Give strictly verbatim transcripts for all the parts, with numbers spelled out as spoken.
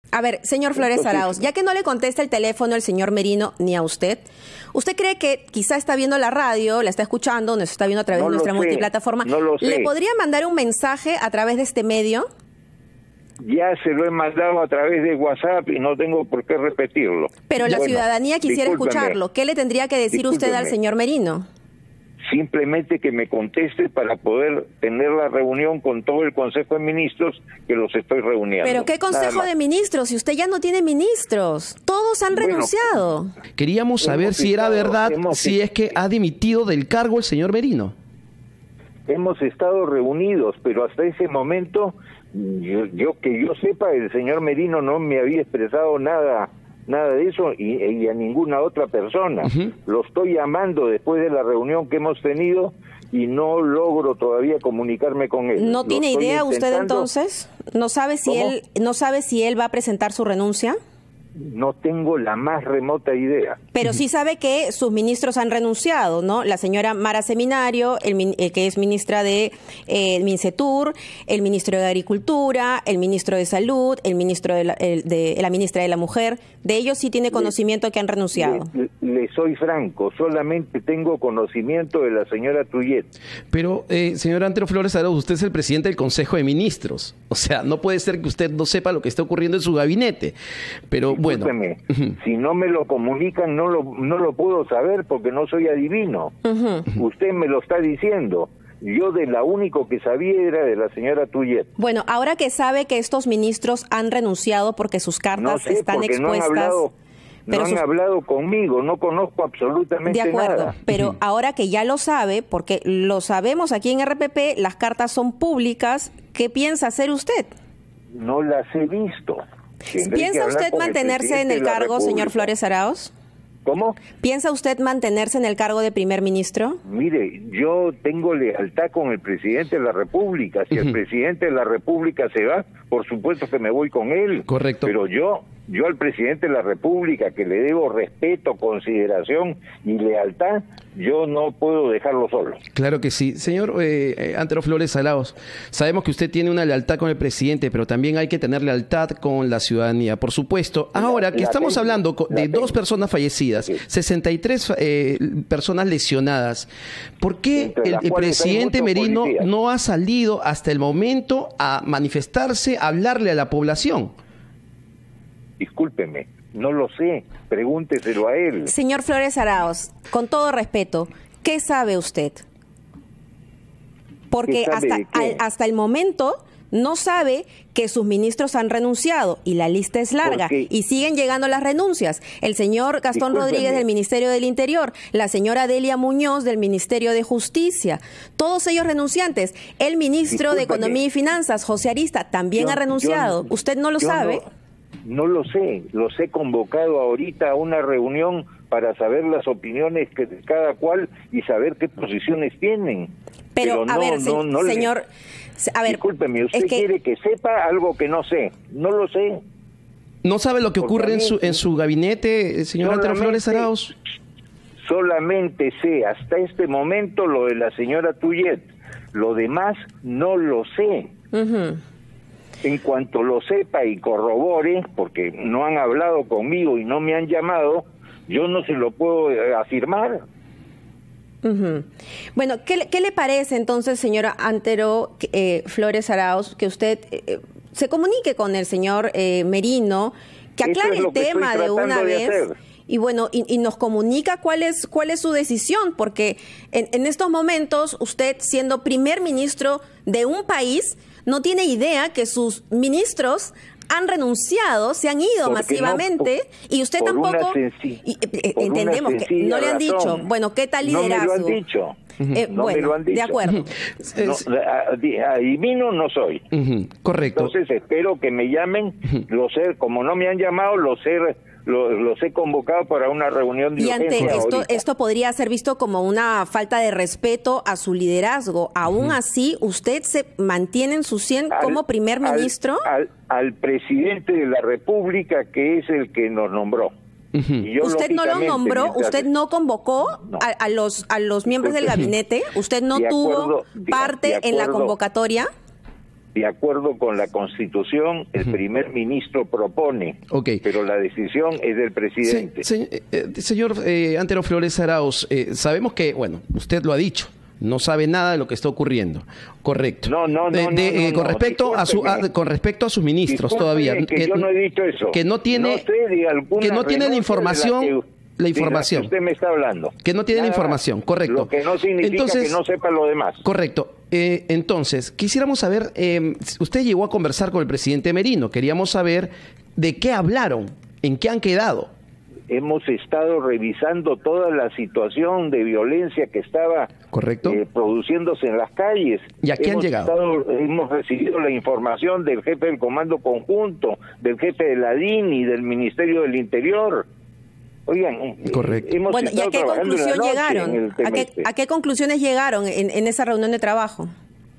A ver, señor Flores Entonces, Arauz, ya que no le contesta el teléfono el señor Merino ni a usted, ¿usted cree que quizá está viendo la radio, la está escuchando, nos está viendo a través no de nuestra lo sé, multiplataforma? no lo sé. ¿Le podría mandar un mensaje a través de este medio? Ya se lo he mandado a través de WhatsApp y no tengo por qué repetirlo. Pero la Bueno, ciudadanía quisiera discúlpeme. escucharlo. ¿Qué le tendría que decir usted al Discúlpeme. señor Merino? Simplemente que me conteste para poder tener la reunión con todo el Consejo de Ministros que los estoy reuniendo. ¿Pero qué Nada consejo más. de ministros? Si usted ya no tiene ministros. Todos han Bueno, renunciado. Queríamos saber Hemos si era estado- verdad, hemos si es que ha dimitido del cargo el señor Merino. Hemos estado reunidos, pero hasta ese momento, yo, yo que yo sepa, el señor Merino no me había expresado nada nada de eso y, y a ninguna otra persona. Uh-huh. Lo estoy llamando después de la reunión que hemos tenido y no logro todavía comunicarme con él. ¿No Lo tiene estoy idea usted intentando. entonces? ¿No sabe si ¿Cómo? él no sabe si él va a presentar su renuncia? No tengo la más remota idea. Pero sí sabe que sus ministros han renunciado, ¿no? La señora Mara Seminario, el, min- eh, que es ministra de eh, Mincetur, el ministro de Agricultura, el ministro de Salud, el ministro de la, el- de, la ministra de la Mujer. De ellos sí tiene conocimiento que han renunciado. Le, le soy franco, solamente tengo conocimiento de la señora Tuyet. Pero, eh, señor Antero Flores Arauz, usted es el presidente del Consejo de Ministros. O sea, no puede ser que usted no sepa lo que está ocurriendo en su gabinete. Pero bueno. Discúlpeme, si no me lo comunican, no lo, no lo puedo saber porque no soy adivino. Ujú. Usted me lo está diciendo. Yo de la único que sabía era de la señora Tuyet. Bueno, ahora que sabe que estos ministros han renunciado porque sus cartas No sé, están porque no han expuestas. hablado, no pero han sus- hablado conmigo, no conozco absolutamente De acuerdo, nada. pero ahora que ya lo sabe, porque lo sabemos aquí en R P P, las cartas son públicas, ¿qué piensa hacer usted? No las he visto. Tendré que ¿Piensa hablar usted con el mantenerse en presidente el de la cargo, señor República. Flores Arauz? ¿Cómo? ¿Piensa usted mantenerse en el cargo de primer ministro? Mire, yo tengo lealtad con el presidente de la República. Si el presidente de la República se va, por supuesto que me voy con él. Correcto. Pero yo, yo al presidente de la República, que le debo respeto, consideración y lealtad, yo no puedo dejarlo solo. Claro que sí. Señor eh, eh, Antero Flores Arauz, sabemos que usted tiene una lealtad con el presidente, pero también hay que tener lealtad con la ciudadanía, por supuesto. Ahora que la estamos tengo, hablando co- la de dos tengo. personas fallecidas, Sí. sesenta y tres eh, personas lesionadas, ¿por qué Entre el, las el cuales hay presidente muchos Merino policías. no ha salido hasta el momento a manifestarse, a hablarle a la población? Discúlpeme, no lo sé, pregúnteselo a él. Señor Flores Arauz, con todo respeto, ¿qué sabe usted? Porque ¿Qué sabe hasta, de qué? al- hasta el momento no sabe que sus ministros han renunciado y la lista es larga Porque- y siguen llegando las renuncias. El señor Gastón Discúlpeme. Rodríguez del Ministerio del Interior, la señora Delia Muñoz del Ministerio de Justicia, todos ellos renunciantes. El ministro de Discúlpeme. Economía y Finanzas, José Arista, también Yo- ha renunciado. yo- ¿Usted no lo yo sabe? No, no lo sé, los he convocado ahorita a una reunión para saber las opiniones que de cada cual y saber qué posiciones tienen. Pero, a no, ver, se- no, no le- señor, se- a ver, Discúlpeme, usted es que quiere que sepa algo que no sé. No lo sé. ¿No sabe lo que Porque ocurre a en mí- su, en su gabinete, eh, señor Antero Solamente- Flores Arauz? Solamente sé hasta este momento lo de la señora Tuyet. Lo demás no lo sé. ujú. En cuanto lo sepa y corrobore, porque no han hablado conmigo y no me han llamado, yo no se lo puedo eh, afirmar. Ujú. Bueno, ¿qué, le- qué le parece entonces, señora Antero que, eh, Flores Arauz, que usted eh, se comunique con el señor eh, Merino, que Eso aclare es lo el que estoy tema de tratando una de vez? hacer. Y bueno, y, y nos comunica cuál es, cuál es su decisión, porque en, en estos momentos usted, siendo primer ministro de un país, no tiene idea que sus ministros han renunciado, se han ido Porque masivamente, no, por- y usted por una tampoco, senci- y, eh, eh, por una entendemos que sencilla no le han dicho, razón. bueno, ¿qué tal No me lo han liderazgo? dicho. Eh, No me bueno, lo han de dicho. acuerdo. No, Es- adi- adivino no soy. Ujú, correcto. Entonces espero que me llamen. Los he, como no me han llamado, los he, los, los he convocado para una reunión de Y ante urgencia esto, ahorita. esto podría ser visto como una falta de respeto a su liderazgo. Aún así, ¿usted se mantiene en su cien Al- como primer al- ministro? Al, al presidente de la República, que es el que nos nombró. Y yo, ¿Usted no lo lógicamente, nombró? mientras- ¿Usted no convocó No. a, a los a los miembros del Disculpe. gabinete? ¿Usted no De tuvo acuerdo, de- parte de en la acuerdo. convocatoria? de acuerdo con la Constitución, el uh-huh. primer ministro propone, okay. pero la decisión es del presidente. Se, se, eh, señor eh, Antero Flores Arauz, eh, sabemos que, bueno, usted lo ha dicho, no sabe nada de lo que está ocurriendo, correcto. No, no, no. De, de, no, eh, no con no, respecto a su, a, con respecto a sus ministros todavía. Que que, yo no he dicho eso. Que no tiene, no sé de alguna que no tiene la información. De la que, la información. De la que usted me está hablando. Que no tiene Nada, la información, correcto. Lo que no significa entonces, que no sepa lo demás. Correcto. Eh, entonces, quisiéramos saber, eh, usted llegó a conversar con el presidente Merino, queríamos saber de qué hablaron, en qué han quedado. Hemos estado revisando toda la situación de violencia que estaba correcto eh, produciéndose en las calles. ¿Y a qué hemos han llegado? Estado, hemos recibido la información del jefe del Comando Conjunto, del jefe de la D I N y del Ministerio del Interior. Oigan, correcto. Hemos bueno, ¿y a qué conclusión llegaron? ¿A qué, ¿A qué conclusiones llegaron en, en esa reunión de trabajo?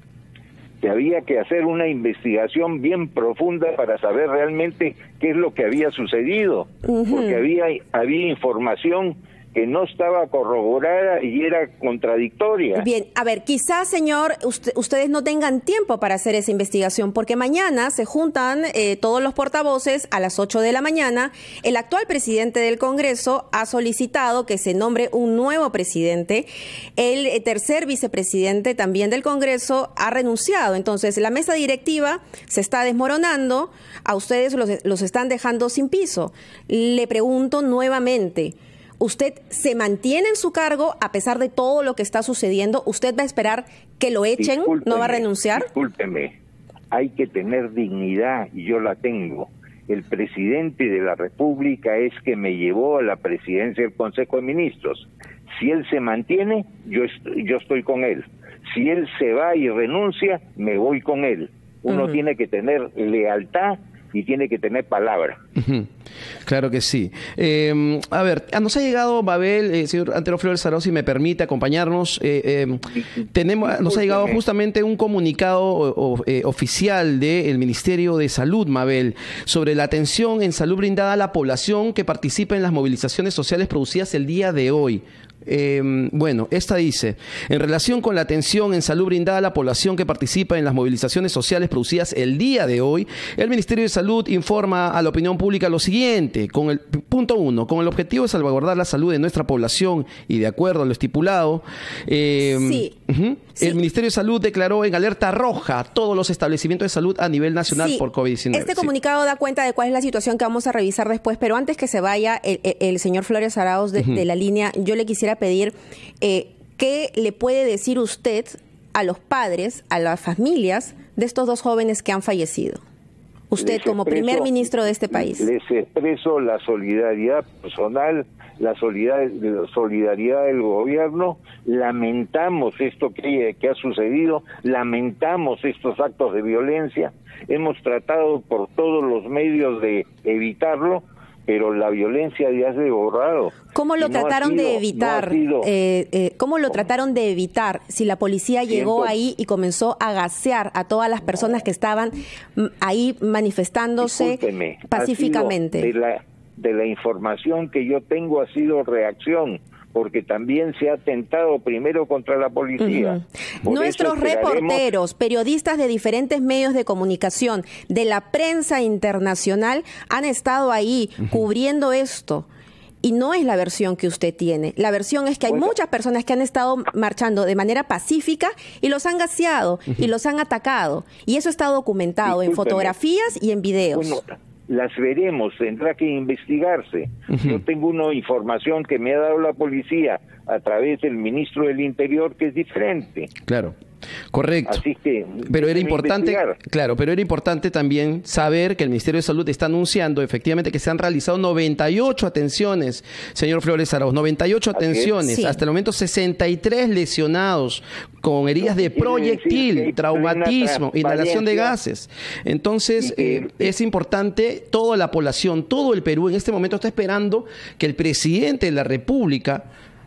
Que había que hacer una investigación bien profunda para saber realmente qué es lo que había sucedido, uh-huh. porque había había información que no estaba corroborada y era contradictoria. Bien, a ver, quizás, señor, usted, ustedes no tengan tiempo para hacer esa investigación, porque mañana se juntan eh, todos los portavoces a las ocho de la mañana. El actual presidente del Congreso ha solicitado que se nombre un nuevo presidente. El eh, tercer vicepresidente también del Congreso ha renunciado. Entonces, la mesa directiva se está desmoronando. A ustedes los, los están dejando sin piso. Le pregunto nuevamente, ¿usted se mantiene en su cargo a pesar de todo lo que está sucediendo? ¿Usted va a esperar que lo echen? Discúlpeme, ¿No va a renunciar? Discúlpeme, hay que tener dignidad y yo la tengo. El presidente de la República es que me llevó a la presidencia del Consejo de Ministros. Si él se mantiene, yo, est yo estoy con él. Si él se va y renuncia, me voy con él. Uno uh-huh. tiene que tener lealtad y tiene que tener palabra. Uh-huh. Claro que sí. Eh, a ver, nos ha llegado, Mabel, eh, señor Antero Flores Arauz, si me permite acompañarnos, eh, eh, tenemos, nos ha llegado justamente un comunicado o, o, eh, oficial del Ministerio de Salud, Mabel, sobre la atención en salud brindada a la población que participa en las movilizaciones sociales producidas el día de hoy. Eh, bueno, esta dice, en relación con la atención en salud brindada a la población que participa en las movilizaciones sociales producidas el día de hoy, el Ministerio de Salud informa a la opinión pública lo siguiente, con el punto uno, con el objetivo de salvaguardar la salud de nuestra población y de acuerdo a lo estipulado, eh, sí, uh-huh, sí. el Ministerio de Salud declaró en alerta roja todos los establecimientos de salud a nivel nacional sí. por COVID diecinueve. Este sí. comunicado da cuenta de cuál es la situación que vamos a revisar después, pero antes que se vaya el, el, el señor Flores Arauz de, uh-huh. de la línea, yo le quisiera pedir eh, qué le puede decir usted a los padres, a las familias de estos dos jóvenes que han fallecido. Usted les como expreso, primer ministro de este país. Les expreso la solidaridad personal, la solidaridad, solidaridad del gobierno. Lamentamos esto que, que ha sucedido, lamentamos estos actos de violencia. Hemos tratado por todos los medios de evitarlo, pero la violencia ya se ha borrado. ¿Cómo lo no trataron sido, de evitar? No sido, eh, eh, ¿Cómo lo ¿cómo? trataron de evitar si la policía llegó Siento, ahí y comenzó a gasear a todas las personas que estaban ahí manifestándose pacíficamente? De la, de la información que yo tengo ha sido reacción, porque también se ha atentado primero contra la policía. Uh-huh. Nuestros reporteros, periodistas de diferentes medios de comunicación, de la prensa internacional, han estado ahí uh-huh. cubriendo esto. Y no es la versión que usted tiene. La versión es que hay bueno, muchas personas que han estado marchando de manera pacífica y los han gaseado uh-huh. y los han atacado. Y eso está documentado en fotografías y en videos. Bueno, las veremos, tendrá que investigarse. Uh-huh. Yo tengo una información que me ha dado la policía a través del ministro del Interior que es diferente. Claro. Correcto. Así que, pero era importante, investigar. claro, pero era importante también saber que el Ministerio de Salud está anunciando efectivamente que se han realizado noventa y ocho atenciones, señor Flores Arauz, noventa y ocho atenciones, sí. hasta el momento sesenta y tres lesionados con heridas de proyectil, traumatismo, inhalación de gases. Entonces, eh, es importante, toda la población, todo el Perú en este momento está esperando que el presidente de la República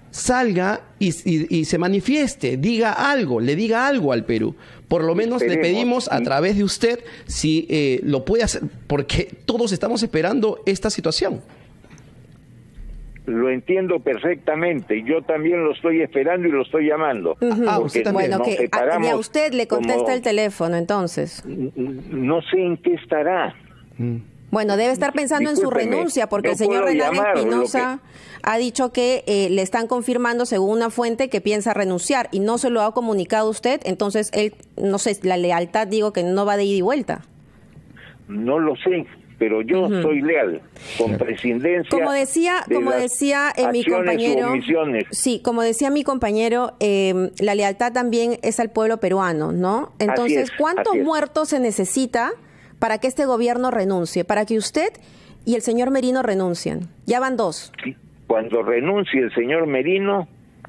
salga y, y, y se manifieste, diga algo, le diga algo al Perú. Por lo menos Esperemos. le pedimos a través de usted si eh, lo puede hacer, porque todos estamos esperando esta situación. Lo entiendo perfectamente. Yo también lo estoy esperando y lo estoy llamando. Uh-huh. Ah, usted también. Bueno, que a, ni a usted le contesta como, el teléfono, entonces. No sé en qué estará. Mm. Bueno, debe estar pensando Discúlpeme, en su renuncia, porque no el señor puedo Renan llamar, Espinosa que... ha dicho que eh, le están confirmando, según una fuente, que piensa renunciar y no se lo ha comunicado usted. Entonces, él, no sé, la lealtad, digo que no va de ida y vuelta. No lo sé, pero yo uh-huh. soy leal con presidencia. Como decía, de como las decía eh, mi compañero, sí, como decía mi compañero, eh, la lealtad también es al pueblo peruano, ¿no? Entonces, es, ¿cuántos muertos se necesita para que este gobierno renuncie, para que usted y el señor Merino renuncien? Ya van dos. Cuando renuncie el señor Merino,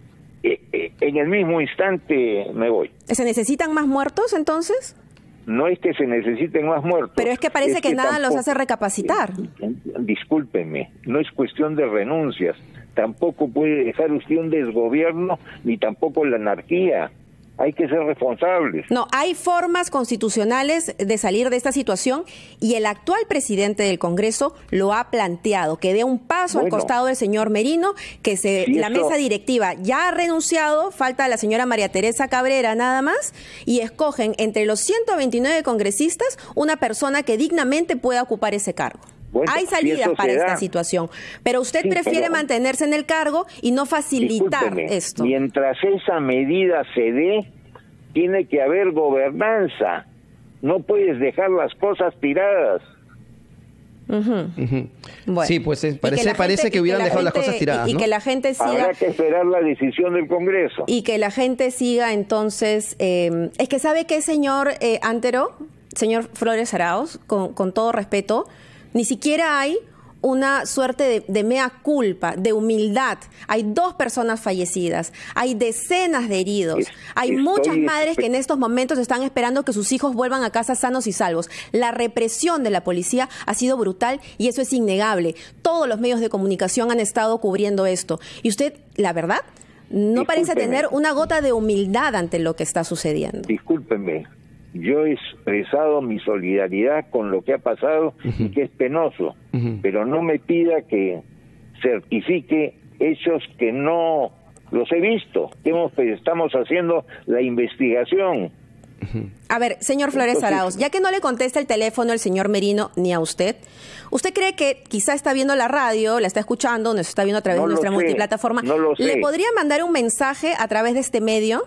eh, eh, en el mismo instante me voy. ¿Se necesitan más muertos entonces? No es que se necesiten más muertos. Pero es que parece es que, que nada tampoco, los hace recapacitar. Discúlpeme, no es cuestión de renuncias. Tampoco puede dejar usted un desgobierno, ni tampoco la anarquía. Hay que ser responsables. No, hay formas constitucionales de salir de esta situación y el actual presidente del Congreso lo ha planteado, que dé un paso bueno, al costado del señor Merino, que se si la eso... mesa directiva ya ha renunciado, falta la señora María Teresa Cabrera nada más, y escogen entre los ciento veintinueve congresistas una persona que dignamente pueda ocupar ese cargo. Bueno, hay salidas si para esta situación, pero usted sí, prefiere pero, mantenerse en el cargo y no facilitar esto. Mientras esa medida se dé, tiene que haber gobernanza. No puedes dejar las cosas tiradas. Uh-huh. Uh-huh. Bueno, sí, pues es, parece, que gente, parece que hubieran que dejado gente, las cosas tiradas. Y, y ¿no? que la gente siga. Habrá que esperar la decisión del Congreso. Y que la gente siga entonces. Eh, es que sabe que, señor eh, Antero, señor Flores Arauz, con, con todo respeto, ni siquiera hay una suerte de, de mea culpa, de humildad. Hay dos personas fallecidas, hay decenas de heridos, es, hay muchas madres que en estos momentos están esperando que sus hijos vuelvan a casa sanos y salvos. La represión de la policía ha sido brutal y eso es innegable. Todos los medios de comunicación han estado cubriendo esto. Y usted, la verdad, no Discúlpeme. parece tener una gota de humildad ante lo que está sucediendo. Discúlpeme. Yo he expresado mi solidaridad con lo que ha pasado uh-huh. y que es penoso, uh-huh. pero no me pida que certifique hechos que no los he visto, que hemos, estamos haciendo la investigación. Uh-huh. A ver, señor Flores Entonces, Arauz, ya que no le contesta el teléfono el señor Merino ni a usted, ¿usted cree que quizá está viendo la radio, la está escuchando, nos está viendo a través no de nuestra sé, multiplataforma? No lo sé. ¿Le podría mandar un mensaje a través de este medio?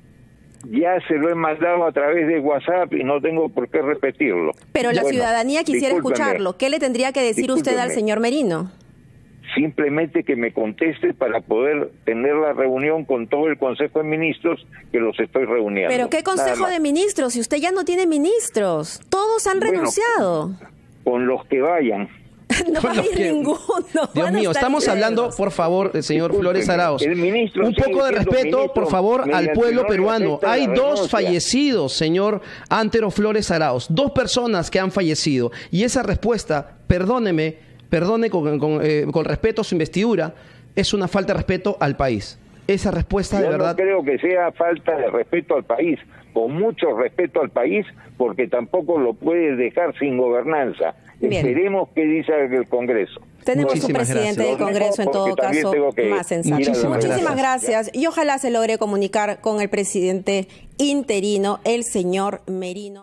Ya se lo he mandado a través de WhatsApp y no tengo por qué repetirlo. Pero la bueno, ciudadanía quisiera escucharlo. ¿Qué le tendría que decir discúlpeme. usted al señor Merino? Simplemente que me conteste para poder tener la reunión con todo el Consejo de Ministros que los estoy reuniendo. ¿Pero qué Consejo de Ministros? Si usted ya no tiene ministros. Todos han bueno, renunciado. Con los que vayan. No va a ir que... ninguno. Dios mío, estamos ustedes. hablando, por favor, señor Disculpen, Flores Arauz, un poco de respeto, por favor, al pueblo peruano. Hay dos fallecidos, señor Antero Flores Arauz, dos personas que han fallecido. Y esa respuesta, perdóneme, perdone con, con, eh, con respeto a su investidura, es una falta de respeto al país. Esa respuesta Yo de verdad... no creo que sea falta de respeto al país, con mucho respeto al país, porque tampoco lo puedes dejar sin gobernanza. Bien. Esperemos qué dice el Congreso. Tenemos Muchísimas un presidente gracias. del Congreso en todo caso más sensato. Muchísimas, Muchísimas gracias. gracias y ojalá se logre comunicar con el presidente interino, el señor Merino.